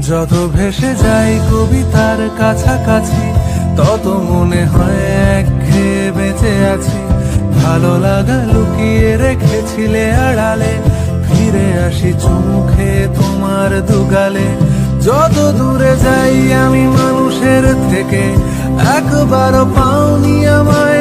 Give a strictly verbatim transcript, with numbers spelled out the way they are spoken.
যত ভেসে যাই কবিতার কাছাকাছি, তত মনে হয় একঘেয়ে বেঁচে আছি। ভালো লাগা লুকিয়ে রেখেছিলে আড়ালে, ফিরে আসি চোখে তোমার দুগালে। যত দূরে যাই আমি মানুষের থেকে, একবারও পাওনি আমায়